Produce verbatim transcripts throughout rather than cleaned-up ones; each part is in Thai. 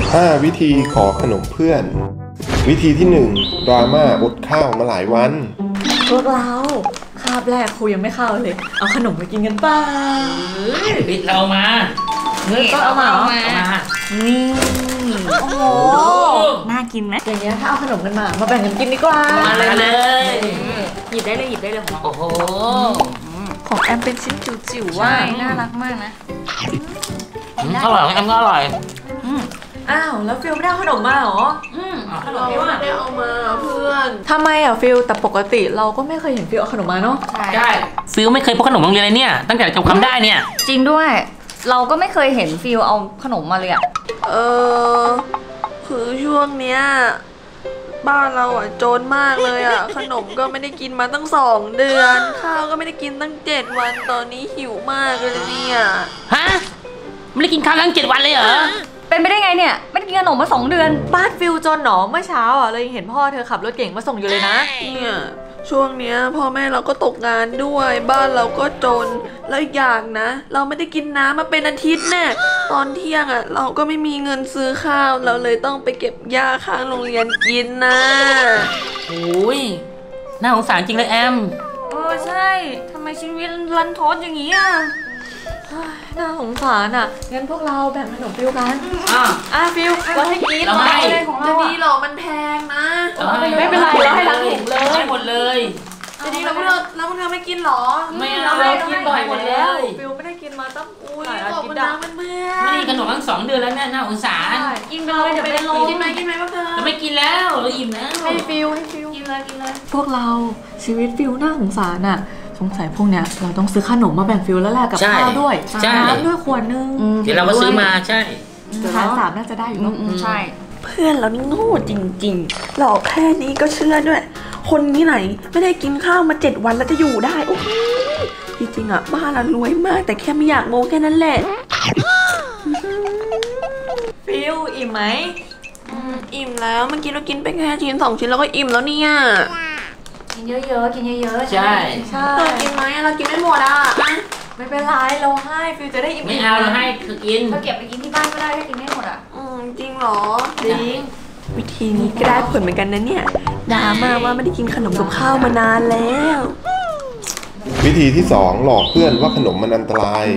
ห้าวิธีขอขนมเพื่อนวิธีที่หนึ่งดราม่าอดข้าวมาหลายวันพวกเราคาบแรกครูยังไม่เข้าเลยเอาขนมไปกินกันป่ะปิดเรามาเฮ้ยก็เอามาเอามานี่โอ้โหน่ากินไหมอย่างเงี้ยถ้าเอาขนมกันมามาแบ่งกันกินดีกว่ามาเลยหยิบได้เลยหยิบได้เลยของโอ้โหของแอมเป็นชิ้นจิ๋วๆว่าน่ารักมากนะอร่อยแอมก็อร่อยอ้าวแล้วฟิลไม่ได้ขนมมาหรออืมขนมไม่ว่าได้เอามาเพื่อนทำไมอ่ะฟิลแต่ปกติเราก็ไม่เคยเห็นฟิลเอาขนมมาเนาะใช่ฟิลไม่เคยพกขนมโรงเรียนเลยเนี่ยตั้งแต่จำความได้เนี่ยจริงด้วยเราก็ไม่เคยเห็นฟิลเอาขนมมาเลยอ่ะเออคือช่วงเนี้ยบ้านเราอ่ะจนมากเลยอ่ะขนมก็ไม่ได้กินมาตั้งสองเดือนข้าวก็ไม่ได้กินตั้งเจ็ดวันตอนนี้หิวมากเลยเนี่ยฮะไม่ได้กินข้าวตั้งเจ็ดวันเลยเหรอเป็นไปได้ไงเนี่ยไม่ได้กินขนมมาสองเดือนบ้านฟิลจนหนอเมื่อเช้าอ่ะเลยเห็นพ่อเธอขับรถเก่งมาส่งอยู่เลยนะเนี่ยช่วงเนี้ยพ่อแม่เราก็ตกงานด้วยบ้านเราก็จนแล้วอย่างนะเราไม่ได้กินน้ำมาเป็นอาทิตย์แน่ตอนเที่ยงอ่ะเราก็ไม่มีเงินซื้อข้าวเราเลยต้องไปเก็บหญ้าข้างโรงเรียนกินนะโอ้ยน่าสงสารจริงเลยแอมเออใช่ทำไมชีวิตรันทดอย่างนี้อ่ะน่าสงสารอ่ะงั้นพวกเราแบ่งขนมฟิวกันอ่ะอ่ะฟิวเราให้กินเราให้จะดีหรอมันแพงนะไม่เป็นไรเราให้ล้างถุงเลยให้หมดเลยจะดีเราพวกเธอแล้วพวกเธอไม่กินหรอไม่เราให้กินบ่อยหมดแล้วฟิวไม่ได้กินมาตั้งอุ้ยขอบคุณนะเพื่อนไม่ได้ขนมตั้งสองเดือนแล้วเนี่ยน่าสงสารกินไปเลยเดี๋ยวไปลงกินไหมกินไหมพวกเธอเราไม่กินแล้วเราอิ่มแล้วให้ฟิวให้ฟิวกินเลยกินเลยพวกเราชีวิตฟิวน่าสงสารอ่ะสงสัยพวกเนี้ยเราต้องซื้อขนมมาแบ่งฟิลแล้วแหละกับข้าวด้วยน้ำด้วยขวดนึงเดี๋ยวเราก็ซื้อมาใช่ทานสามน่าจะได้อยู่ใช่เพื่อนเรานี่โง่จริงๆหลอกแค่นี้ก็เชื่อด้วยคนที่ไหนไม่ได้กินข้าวมาเจ็ดวันแล้วจะอยู่ได้โอ้โหจริงๆอ่ะบ้านเรารวยมากแต่แค่ไม่อยากโง่แค่นั้นแหละฟิลอิ่มไหมอิ่มแล้วเมื่อกี้เรากินไปแค่ชิ้นสองชิ้นแล้วก็อิ่มแล้วเนี่ยกินเยอะๆกินเยอะๆใช่ใช่เรากินไหมเรากินไม่หมดอ่ะไม่เป็นไรเราให้ฟิวจะได้อิ่มไม่เอาเราให้คือกินเราเก็บไปกินที่บ้านก็ได้ถ้ากินไม่หมดอ่ะอืมจริงเหรอจริงวิธีนี้ก็ได้ผลเหมือนกันนะเนี่ยดราม่าว่าไม่ได้กินขนมกับข้าวมานานแล้ววิธีที่สองหลอกเพื่อนว่าขนมมันอันตราย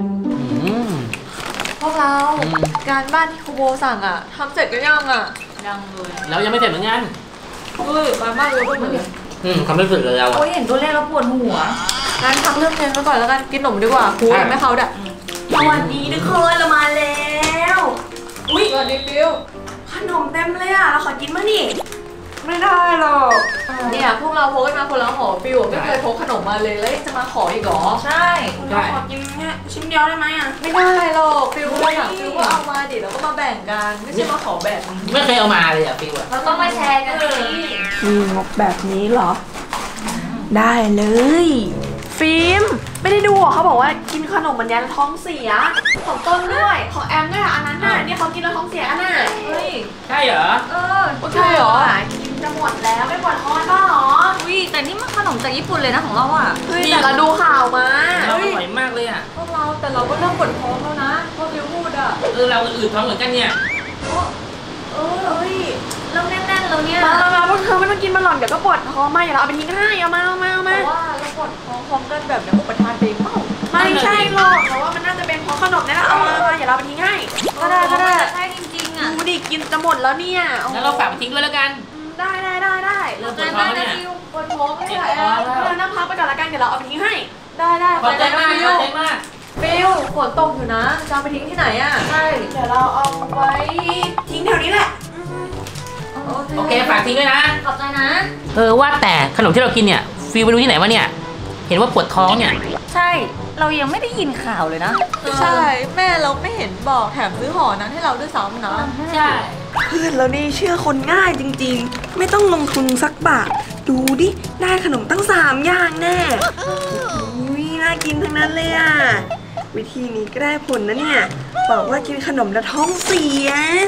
พวกเราการบ้านที่ครูโบสั่งอ่ะทำเสร็จกันยังอ่ะยังเลยเรายังไม่เสร็จเหมือนกันเฮ้ยการบ้านเราก็เหมือนอืมเขาไม่ฝึกเลยเราโอ้ยเห็นตัวเลขแล้วปวดหัวงั้นพักเรื่องเรียนไปก่อนแล้วกันกินขนมดีกว่าครูยังไม่เข้าด่ะสวัสดีทุกคนเรามาแล้วอุ้ยสวัสดีฟิวขนมเต็มเลยอ่ะเราขอกินมั้ยนี่ไม่ได้หรอกเนี่ยพวกเราพกกันมาคนละห่อฟิวไม่เคยพกขนมมาเลยแล้วจะมาขออีกหรอใช่เราขอกินแค่ชิ้นเดียวได้ไหมอ่ะไม่ได้หรอกฟิวเราอยากฟิวก็เอามาดิแล้วก็มาแบ่งกันไม่ใช่มาขอแบ่งไม่เคยเอามาเลยอ่ะฟิวเราต้องมาแชร์กันเลยมีงบแบบนี้เหรอได้เลยฟิล์มไม่ได้ดูอ่ะเขาบอกว่ากินขนมมันยันท้องเสียของต้นด้วยของแอมด้วยอันนั้นน่ะนี่เขากินแล้วท้องเสียอันน่ะเฮ้ยใช่เหรอเออใช่เหรอกินจะหมดแล้วไม่ปวดท้องบ้าหรอวิแต่นี่มันขนมจากญี่ปุ่นเลยนะของเราอ่ะเฮ้ยแต่เราดูข่าวมาอร่อยมากเลยอ่ะพวกเราแต่เราก็เริ่มปวดท้องแล้วนะพวกฟิวพูดอ่ะเออเราอืดท้องเหมือนกันเนี่ยเออเฮ้ยเริ่มแน่นๆแล้วเนี่ยมามาพวกเธอไม่ต้องกินมาหล่อนเดี๋ยวก็ปวดท้องมาอย่าเราเอาไปทิ้งให้เอามาเอามาเอามาเพราะว่าเราปวดท้องพร้อมกันแบบในอุปทานเองเปล่าไม่ใช่หรอกแต่ว่ามันน่าจะเป็นเพราะขนมนี่แหละเอามาอย่าเราไปทิ้งให้ก็ได้ก็ได้ใช่จริงๆอ่ะดูดิกินจะหมดแล้วเนี่ยแล้วเราฝากไปทิ้งด้วยแล้วกันได้ได้ได้ได้เราปวดท้องเนี่ยปวดท้องไม่ไหวเรานั่งพักไปก่อนละกันเดี๋ยวเราเอาไปทิ้งให้ได้ได้ขอบใจมากขอบใจมากฟิวฝนตกอยู่นะจะไปทิ้งที่ไหนอ่ะใช่เดี๋ยวเราเอาไว้ทิ้งแถวนี้แหละโอเคฝากทิ้งด้วยนะขอบใจนะเออว่าแต่ขนมที่เรากินเนี่ยฟิวไปดูที่ไหนวะเนี่ยเห็นว่าปวดท้องเนี่ยใช่เรายังไม่ได้ยินข่าวเลยนะใช่แม่เราไม่เห็นบอกแถมซื้อห่อนั้นให้เราด้วยซ้ำนะใช่เพื่อนเรานี่เชื่อคนง่ายจริงๆไม่ต้องลงทุนสักบาทดูดิได้ขนมตั้งสามอย่างแน่อุ้ยน่ากินทั้งนั้นเลยอ่ะวิธีนี้ก็ได้ผลนะเนี่ยบอกว่ากินขนมแล้วท้องเสีย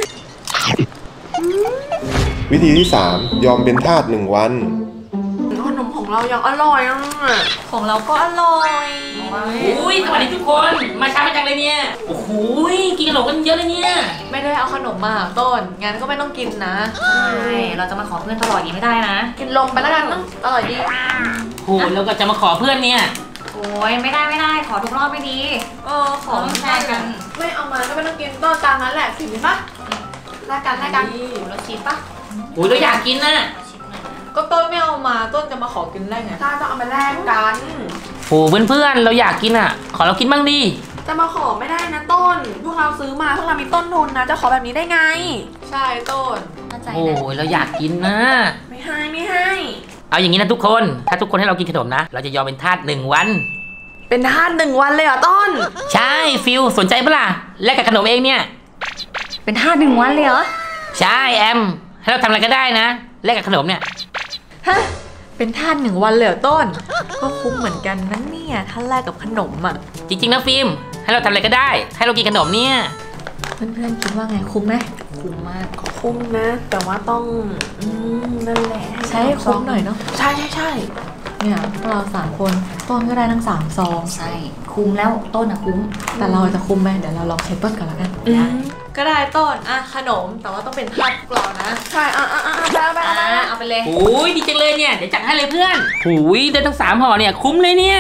วิธีที่สามยอมเป็นทาสหนึ่งวันขนมของเรายังอร่อยอ่ะของเราก็อร่อยอุ้ยสวัสดีทุกคนมาช้ามาจังเลยเนี่ยโอ้โหกินขนมกันเยอะเลยเนี่ยไม่ได้เอาขนมมาต้นงั้นก็ไม่ต้องกินนะใช่เราจะมาขอเพื่อนตลอดอย่างนี้ไม่ได้นะกินลมไปแล้วกันเนาะอร่อยดีโหแล้วก็จะมาขอเพื่อนเนี่ยโอ้ยไม่ได้ไม่ได้ขอทุกรอบไม่ดีเออขอแลกกันไม่เอามาก็ไม่ต้องกินต้นตามนั้นแหละสิปะแลกกันแลกกันเราชิมปะโอ้ยเราอยากกินน่ะก็ต้นไม่เอามาต้นจะมาขอกินได้ไงถ้าต้องเอามาแลกกันโอ้เพื่อนๆเราอยากกินอ่ะขอเรากินบ้างดิจะมาขอไม่ได้นะต้นพวกเราซื้อมาพวกเรามีต้นทุนนะจะขอแบบนี้ได้ไงใช่ต้นโอ้ยเราอยากกินนะไม่ให้ไม่ให้เอาอย่างนี้นะทุกคนถ้าทุกคนให้เรากินขนมนะเราจะยอมเป็นทาสหนึ่งวันเป็นทาสหนึ่งวันเลยเหรอต้นใช่ฟิลสนใจปะล่ะแลกกับขนมเองเนี่ยเป็นทาสหนึ่งวันเลยเหรอใช่แอมให้เราทำอะไรก็ได้นะแลกกับขนมเนี่ยฮะเป็นทาสหนึ่งวันเลยต้นก็คุ้มเหมือนกันนะเนี่ยถ้าแลกกับขนมอ่ะจริงๆนะฟิล์มให้เราทำอะไรก็ได้ให้เรากินขนมเนี่ยเพื่อนๆคิดว่าไงคุ้มไหมคุ้มมากก็คุ้มนะแต่ว่าต้องอืมนั่นแหละใช้คุ้มหน่อยเนาะใช่ใช่ใช่เนี่ยเราสามคนต้นก็ได้ทั้งสามซองใช่คุ้มแล้วต้นอะคุ้มแต่เราจะคุ้มไหมเดี๋ยวเราลองเช็คต้นกันแล้วกันก็ได้ต้นอ่ะขนมแต่ว่าต้องเป็นทาสกลอนะใช่อ่ะอ่ะอ่ะไปไปไปเอาไปเลยโอ้ยดีจังเลยเนี่ยเดี๋ยวจัดให้เลยเพื่อนโอ้ยได้ทั้งสามห่อเนี่ยคุ้มเลยเนี่ย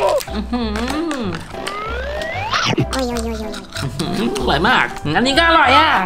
อร่อยมากอันนี้ก็อร่อยอ่ะ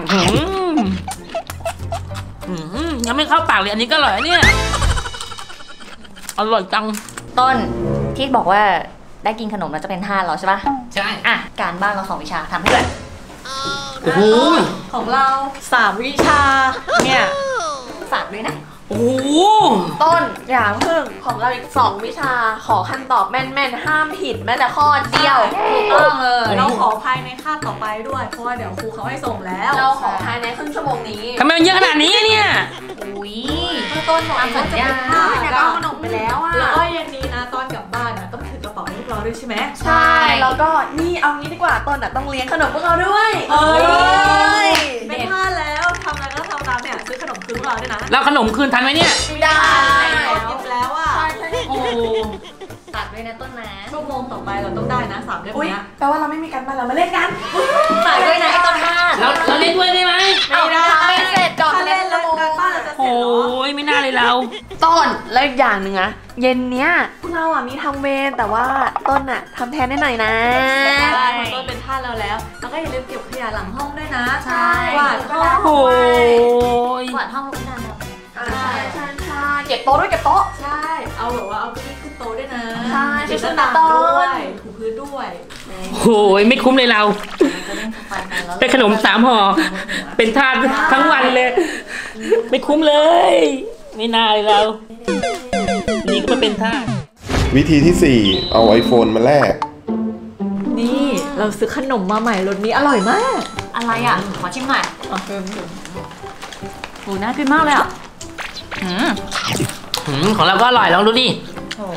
ยังไม่เข้าปากเลยอันนี้ก็อร่อยเนี่ยอร่อยจังต้นที่บอกว่าได้กินขนมแล้วจะเป็นทาสเราใช่ปะใช่อ่ะการบ้านเราสองวิชาทำให้ด้วยโอ้โหของเราสามวิชาเนี่ยฝากด้วยนะโอ้ต้นอย่าเพิ่งของเราอีกสองวิชาขอคำตอบแม่นๆห้ามผิดแม้แต่ข้อเดียวถูกต้องเลยเราขอภายในคาบต่อไปด้วยเพราะว่าเดี๋ยวครูเขาให้ส่งแล้วเราขอภายในครึ่งชั่วโมงนี้ทำไมมันเยอะขนาดนี้เนี่ยอุ้ยต้นบอกว่าจะเป็นทาสเนี่ยก็ขนมไปแล้วอ่ะแล้วก็เย็นนี้นะตอนกลับบ้านนะต้องถือกระเป๋าพวกเราด้วยใช่ไหมใช่แล้วก็นี่เอางี้ดีกว่าต้นอ่ะต้องเลี้ยงขนมพวกเราด้วยเอ้ยไม่พลาดแล้วทำอะไรก็ทำตามเนี่ยซื้อขนมคืนพวกเราด้วยนะแล้วขนมคืนทันไหมเนี่ยไม่ได้กินแล้วอ่ะโอ้ตัดด้วยนะต้นนะชั่วโมงต่อไปเราต้องได้นะสามเล่มเนี้ยแปลว่าเราไม่มีการบ้านเรามาเล่นกันตัดด้วยนะไอ้ต้นห้าเราเราเล่นด้วยได้ไหมไม่ได้ไม่เสร็จก่อนเล่นแล้วการบ้านเราจะเสร็จหรอโอ้ยไม่น่าเลยเราต้นแล้วอีกอย่างหนึ่งอะเย็นเนี้ยพวกเราอ่ะมีทำเวรแต่ว่าต้นอะทำแทนได้หน่อยนะใช่ต้นเป็นท่าเราแล้วแล้วก็อย่าลืมเก็บขยะหลังห้องด้วยนะใช่กวาดห้องโอ้ยกวาดห้องก็ได้แล้วใช่ใช่ใช่เก็บโต๊ะด้วยเก็บโต๊ะใช่เอาแบบว่าเอาเก้าอี้ขึ้นโต๊ะด้วยนะใช่เก็บหน้าต่างด้วยถูพื้นด้วยโอ้ยไม่คุ้มเลยเราเป็นขนมสามห่อเป็นทาสทั้งวันเลยไม่คุ้มเลยไม่น่าเลยเรานี่ก็เป็นทาสวิธีที่สี่เอาไอโฟนมาแลกนี่เราซื้อขนมมาใหม่รสนี้อร่อยมากอะไรอ่ะขอชิมหน่อยอ๋อเพิ่มโหน่ากินมากเลยอ่ะหืมหืมของเราก็อร่อยลองดูดิโอ้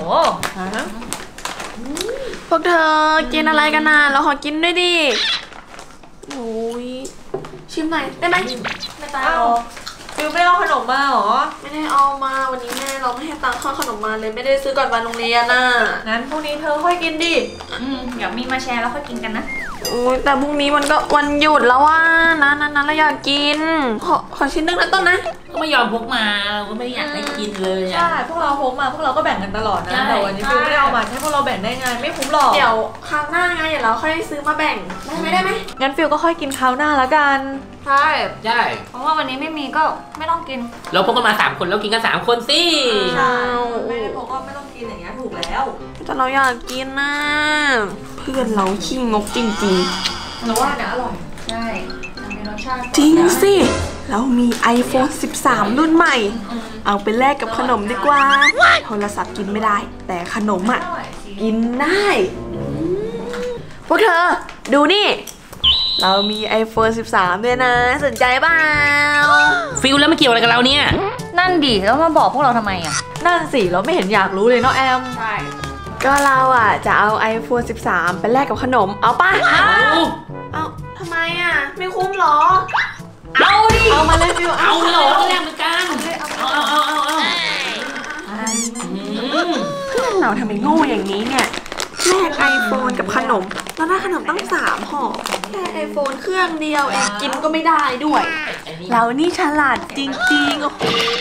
พวกเธอกินอะไรกันน่ะเราขอกินด้วยดิโอ้ยชิมหน่อยได้ไหมไม่ตายหรอกฟิวไม่เอาขนมมาหรอไม่ได้เอามาวันนี้แม่เราไม่ให้ตังค่าขนมมาเลยไม่ได้ซื้อก่อนวันโรงเรียนน่ะงั้นพรุ่งนี้เธอค่อยกินดิอืมเดี๋ยวมีมาแชร์แล้วค่อยกินกันนะโอ้ยแต่พรุ่งนี้มันก็วันหยุดแล้วว่านะนั้นนั้นเราอยากกินขอขอชิ้นนึงนะต้นนะก็ไม่ยอมพกมาก็ไม่อยากให้กินเลยใช่พวกเราพกมาพวกเราก็แบ่งกันตลอดนะแต่วันนี้ฟิวไม่ได้เอามาให้พวกเราแบ่งได้ไงไม่คุ้มหรอกเดี๋ยวคราวหน้าไงเดี๋ยวเราค่อยซื้อมาแบ่งได้ไหมได้ไหมงั้นฟิวก็ค่อยกินคราวหน้าแล้วกันใช่ใช่เพราะว่าวันนี้ไม่มีก็ไม่ต้องกินเราพกกันมาสามคนแล้วกินกันสามคนสิใช่ไม่ได้พกก็ไม่ต้องกินอย่างเงี้ยถูกแล้วแต่เราอยากกินนะเพื่อนเราขี้งกจริงๆเราว่าเนี่ยอร่อยใช่มีรสชาติจริงสิเรามี ไอโฟน สิบสาม รุ่นใหม่เอาไปแลกกับขนมดีกว่าโทรศัพท์กินไม่ได้แต่ขนมอ่ะกินได้พวกเธอดูนี่เรามี ไอโฟน สิบสาม ด้วยนะสนใจเปล่าฟิลแล้วไม่เกี่ยวอะไรกับเราเนี่ยนั่นดิแล้วมาบอกพวกเราทำไมอ่ะนั่นสิเราไม่เห็นอยากรู้เลยเนาะแอมใช่ก็เราอ่ะจะเอา ไอโฟน สิบสาม ไปแลกกับขนมเอาป่ะเอาทำไมอ่ะไม่คุ้มหรอเอาดิเอามาเลยฟิวเอาเลยเอาแลกเหมือนกันเอาเอาเอาเอาเอาเพื่อนเราทำไมโง่อย่างนี้เนี่ยโง่ลก iPhone กับขนมแล้วได้ขนมตั้งสามห่อแค่ iPhone เครื่องเดียวเองกินก็ไม่ได้ด้วยเรานี่ฉลาดจริงๆโอ้โห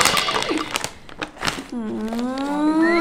อืม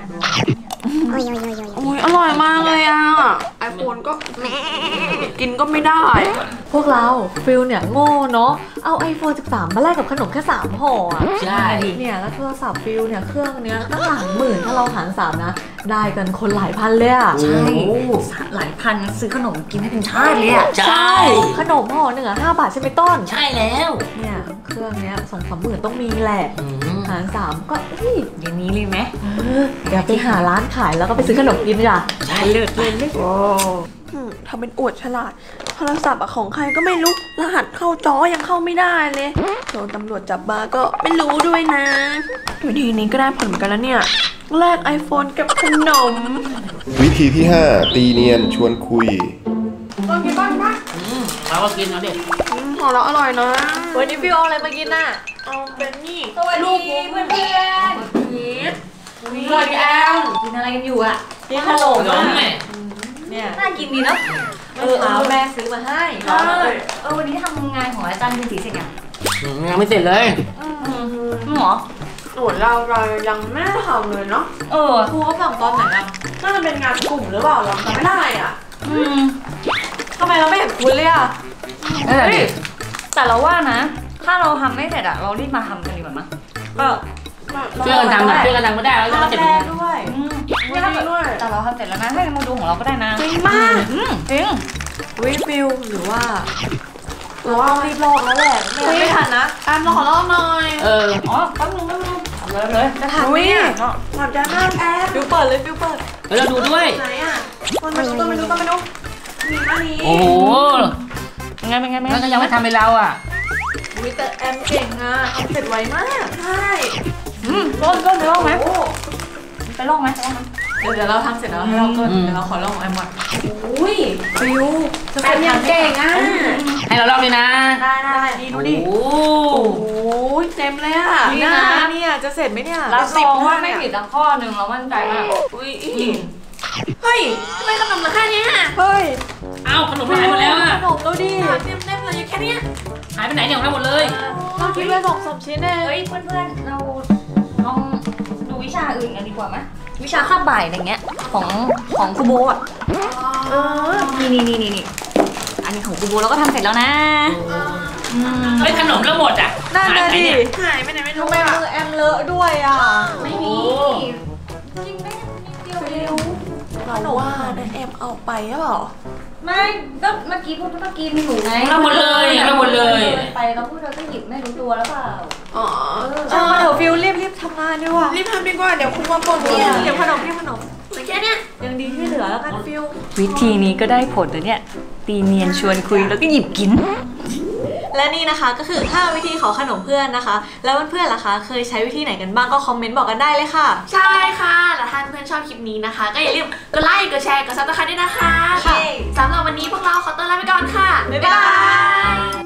โอ้ยอร่อยมากเลยอ่ะ iPhone ก็กินก็ไม่ได้พวกเราฟิลเนี่ยโง่เนาะเอา ไอโฟน สิบสาม มาแลกกับขนมแค่สามห่ออะใช่เนี่ยแล้วโทรศัพท์ฟิลเนี่ยเครื่องเนี้ยตั้งหลายหมื่นถ้าเราหารสามนะได้กันคนหลายพันเลยอะใช่หลายพันซื้อขนมกินให้เป็นชาติเลยอ่ะใช่ขนมห่อหนึ่งอะห้าบาทใช่ไหมต้นใช่แล้วเนี่ยเครื่องเนี้ยสองสามหมื่นต้องมีแหละอืมหารสามก็เฮ้ยอย่างนี้เลยไหมเออเดี๋ยวไปหาร้านขายแล้วก็ไปซื้อขนมกินจ้ะใช่เลือดเลยเลยอืมทำเป็นอวดฉลาดโทรศัพท์อะของใครก็ไม่รู้รหัสเข้าจอยังเข้าไม่ได้เลยโดนตำรวจจับมาก็ไม่รู้ด้วยนะวิธีนี้ก็ได้ผลเหมือนกันแล้วเนี่ยแลก iPhone กับขนมวิธีที่ห้าตีเนียนชวนคุยต้นกินบ้างปะอืมเราก็กินเอาดิอืมของเราอร่อยนะวันนี้ฟิลเอาอะไรมากินน่ะเอาเป็นนี่สวัสดีเพื่อนเพื่อนพีชสวัสดีแอมกินอะไรกันอยู่อ่ะกินขนมขนมอะแม่เนี่ยน่ากินดีเนาะเออเอาแม่ซื้อมาให้ใช่เออวันนี้ทำงานของอาจารย์คุณศรีเสร็จยังอืมยังไม่เสร็จเลยหมอโอ้เราเรายังไม่ได้ทำเลยเนาะเออครูเขาสั่งตอนไหนอ่ะน่าจะเป็นงานกลุ่มหรือเปล่าเราจำไม่ได้อ่ะอืมทำไมเราไม่เห็นคุณเลยอ่ะเออดิแต่เราว่านะ ถ้าเราทำไม่เสร็จอะเรารีบมาทำกันดีกว่ามั้ยก็ช่วยกันทำนะช่วยกันทำก็ได้แล้วจะห้าไม่เสร็จแรเป็นกด้วยอืมเนี่ยถ้าเกิดแต่เราทำเสร็จแล้วนะให้มาดูของเราก็ได้นะจริงมากอืมจริงวิฟิลหรือว่าหรือว่ารีบลอกแล้วแหละไม่งั้นไม่ทันนะแอมเราขอลองหน่อยเอออ๋อแป๊บนึงแป๊บนึงเลยเลยจะทันไหมอุ้ยเนี่ยขอบใจมากแอมฟิลเปิดเลยฟิลเปิดเฮ้ยเราดูด้วยไหนอ่ะคนมาดูต้นมาดูต้นมาดูมีอันนี้โอ้โหเป็นไงเป็นไงเป็นไงแล้วก็ยังไม่ทำเป็นเราอ่ะวิแต่แอมเก่งอ่ะทำเสร็จไวมากใช่อืมต้นต้นไปลองไหมโอ้ไปลองไหมไปลองไหมเดี๋ยวเดี๋ยวเราทำเสร็จแล้วให้เราก็อืมเดี๋ยวเราขอลองแอมก่อนอุ้ยฟิลจะแอมยังเก่งอ่ะให้เราลอกเลยนะได้ได้ดีดูดิโอ้โอ้ยเต็มเลยอ่ะนี่นะเนี่ยจะเสร็จไหมเนี่ยรับรองว่าสิบไม่เนี่ยผิดสักข้อหนึ่งเรามั่นใจมากอุ้ยเฮ้ยทำไมขนมเหลือแค่เนี้ยเฮ้ยเอ้าขนมหายหมดแล้วอ่ะขนมแล้วดิเต็มเต็มเลยอยู่แค่เนี้ยหายไปไหนเนี่ยของเราหมดเลยเราคิดไปสองสามชิ้นเองเฮ้ยเพื่อนๆเราลองดูวิชาอื่นกันดีกว่าไหมวิชาคาบบ่ายอะไรเงี้ยของของครูโบอ่ะเออนี่นี่นี่นี่นี่อันนี้ของครูโบเราก็ทำเสร็จแล้วนะอืมเฮ้ยขนมเราหมดอ่ะนั่นหายน่ะไปดิเนี่ยหายไปไหนไม่รู้ทำไมอ่ะมือแอมเลอะด้วยอ่ะไม่มีโอ้จริงไหมนิดเดียวเองเราว่านะแอมเอาไปหรือเปล่าไม่ก็เมื่อกี้พูดเมื่อกี้มีหนูไงเราหมดเลยเราหมดเลยไปเราพูดเราก็หยิบไม่รู้ตัวแล้วเปล่าอ๋อช่างมาเถอะฟิลรีบรีบทำงานดีกว่ารีบทำดีกว่าเดี๋ยวคุณมาบ่นเนี่ยเก็บขนมเก็บขนมเหลือแค่เนี้ยยังดีที่เหลือแล้วกันฟิลวิธีนี้ก็ได้ผลแล้วเนี่ยตีเนียนชวนคุยแล้วก็หยิบกินและนี่นะคะก็คือห้าวิธีขอขนมเพื่อนนะคะ แล้วเพื่อนๆล่ะคะ เคยใช้วิธีไหนกันบ้างก็คอมเมนต์บอกกันได้เลยค่ะใช่ค่ะแล้วถ้าเพื่อนชอบคลิปนี้นะคะ ก็อย่าลืมกดไลค์กดแชร์กดซับสไครต์ด้วยนะคะค่ะสำหรับวันนี้พวกเราขอตัวลาไปก่อนค่ะบ๊ายบาย